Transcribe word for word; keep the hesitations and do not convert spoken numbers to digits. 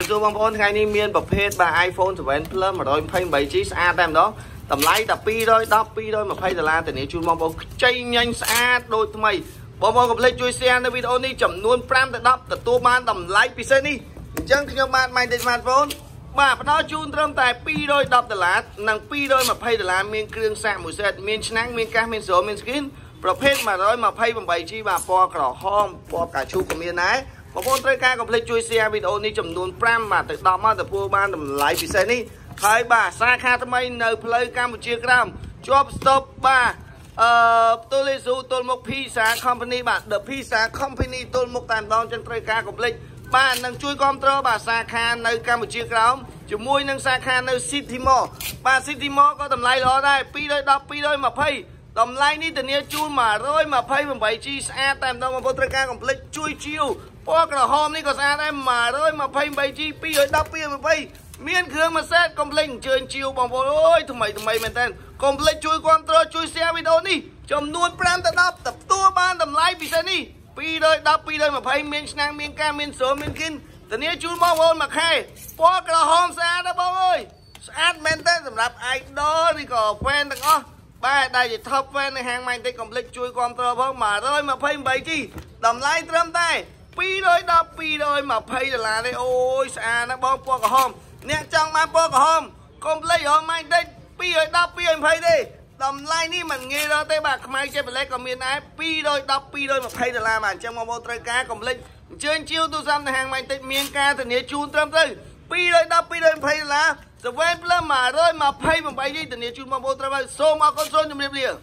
Dù bằng phone ngày nay miền bập hết ba iPhone bảy Plus mà rồi phay bảy G xa tem đó tầm lái tập pi thôi đắp pi thôi mà phay là từ nếu chun bằng phone chay nhanh xa đôi mày bom bom gặp lên chui xeใน video នេះចំនួនfiveទៅtenទទួលបានតម្លៃពិសេសនេះអញ្ចឹងខ្ញុំបានម៉ៃទៅ smartphone បាទផ្ដល់ជូនត្រឹមតែtwo hundred tenដុល្លារនិងtwo hundred twentyដុល្លារមានគ្រឿងសាកមួយសេតមានឆ្នាំងមានកាសមានស្រោមាន screen ប្រភេទone twenty-eight G បាទពណ៌ក្រហមពណ៌កាឈូក៏មានដែរបងប្អូនត្រូវការកុំភ្លេចជួយ share វីដេអូនេះចំនួនfiveបាទទៅtenមកទទួលបានតម្លៃពិសេសនេះហើយបាទសាខាថ្មីនៅផ្លូវកម្ពុជាក្រោមជាប់ stop បាទអឺទល់លេស៊ូទល់មុខ Pizza Company បាទ The Pizza Company ទល់មុខតែម្ដងចឹងត្រូវការកុំភ្លេចបាទនឹងជួយគ្រប់គ្រងបាទសាខានៅកម្ពុជាក្រោមជាមួយនឹងសាខានៅ City Mall បាទ City Mall ក៏តម្លៃល្អដែរtwo ten two twentyតម្លៃនេះធានាជូនone twenty-eight G ស្អាតតែម្ដងបងប្អូនត្រូវការកុំភ្លេចជួយជាវពណ៌ក្រហមនេះក៏ស្អាតដែរone twenty-eight G two ten two twentyមានគ្រឿងមួយសេតកុំភ្លេចអញ្ជើញជាវបងប្អូនអើយថ្មីថ្មីមែនតើកុំភ្លេចជួយគ្រប់គ្រងជួយ share វីដេអូនេះចំនួនfiveទៅtenទទួលបានតម្លៃពិសេសនេះtwo ten two twentyមានឆ្នាំងមានកាមានស្រោមានគិនធានាជូនបងប្អូនមួយខែពណ៌ក្រហមស្អាតណាស់បងអើយស្អាតមែនតើសម្រាប់ idol ឬក៏ fan ទាំងអស់បាទដែលជា top fan នៅហាង Mindtech កុំភ្លេចជួយគ្រប់គ្រងផងone twenty-eight G តម្លៃត្រឹមតែtwo ten two twentyដុល្លារទេអូយស្អាតណាស់បងពណ៌ក្រហមអ្នកចង់បានពណ៌ក្រហមកុំភ្លេចរក Mindtech two ten two twentyទេតម្លៃនេះមិនងាយរកទេបាទខ្មែរចេះប្លែកក៏មានដែរtwo ten two twentyដុល្លារបាទអញ្ចឹងបងប្អូនត្រូវការកុំភ្លេចអញ្ជើញជាវទូរស័ព្ទនៅហាង Mindtech មានការធានាជូនត្រឹមត្រូវtwo ten two twentyដុល្លារseven plus one twenty-eight Gធានាជូនបងប្អូនត្រឹមត្រូវសូមអរគុណសូមជម្រាបលា